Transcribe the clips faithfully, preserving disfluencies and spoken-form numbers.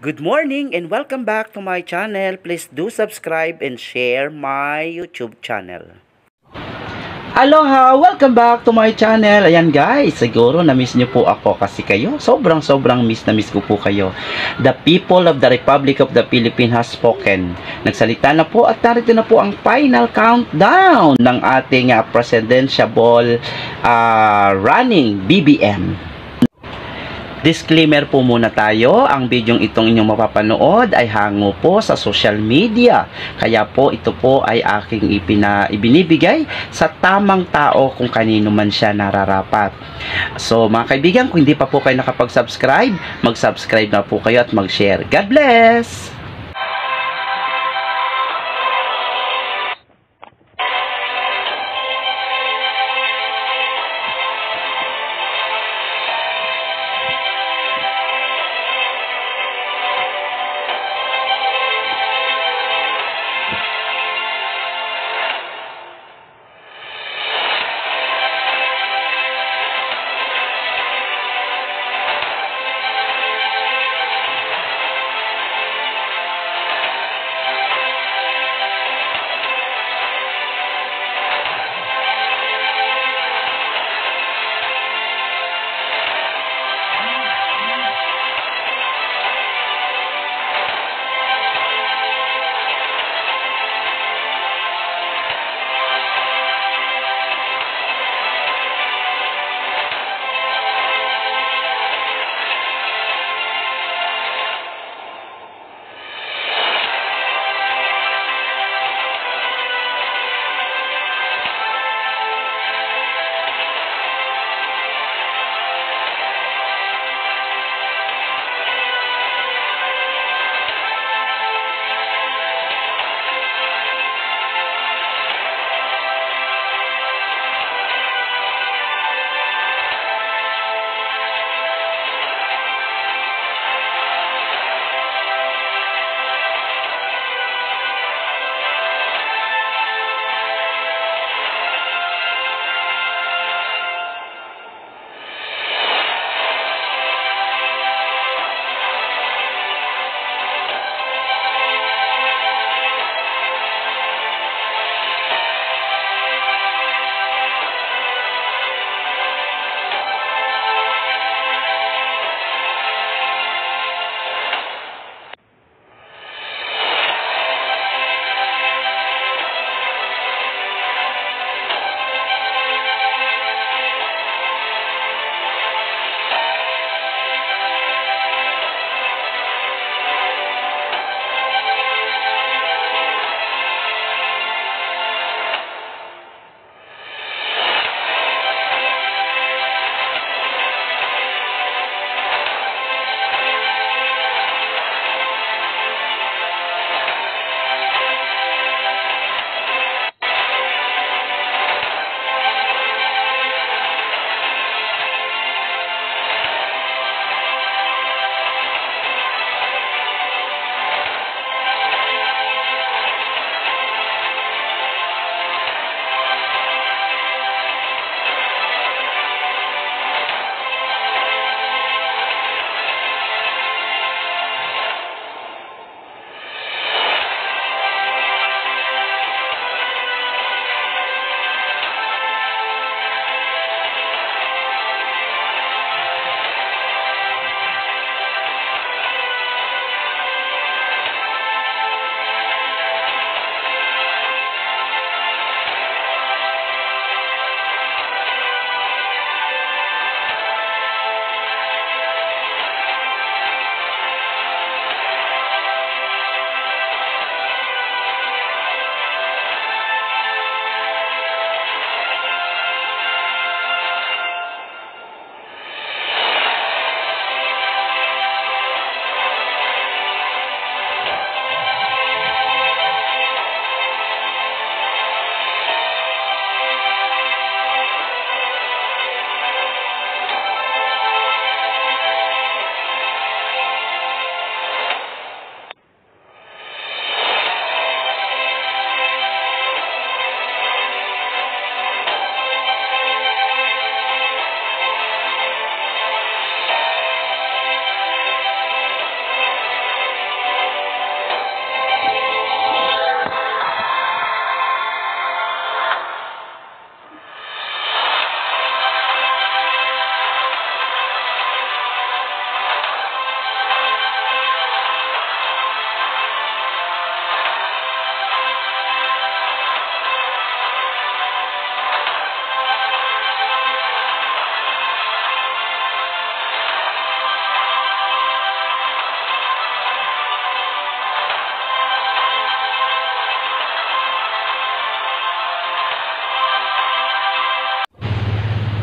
Good morning and welcome back to my channel. Please do subscribe and share my YouTube channel. Aloha! Welcome back to my channel. Ayan guys, siguro na-miss nyo po ako kasi kayo. Sobrang sobrang miss na miss ko po kayo. The people of the Republic of the Philippines has spoken. Nagsalita na po at narito na po ang final countdown ng ating uh, presidential uh, running B B M. Disclaimer po muna tayo, ang bidyong itong inyong mapapanood ay hango po sa social media. Kaya po ito po ay aking ipina, ibinibigay sa tamang tao kung kanino man siya nararapat. So mga kaibigan, kung hindi pa po kayo nakapag-subscribe, mag-subscribe na po kayo at mag-share. God bless!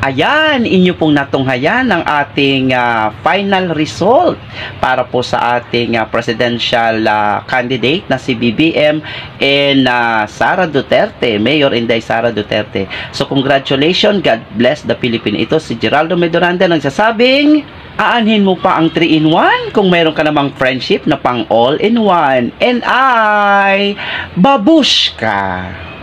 Ayan, inyo pong natunghayan ang ating uh, final result para po sa ating uh, presidential uh, candidate na si B B M and uh, Sara Duterte, Mayor Inday Sara Duterte. So congratulations, God bless the Philippines. Ito si Geraldo Medoranda nagsasabing, aanhin mo pa ang three in one kung mayroon ka namang friendship na pang all in one. And I, babush ka!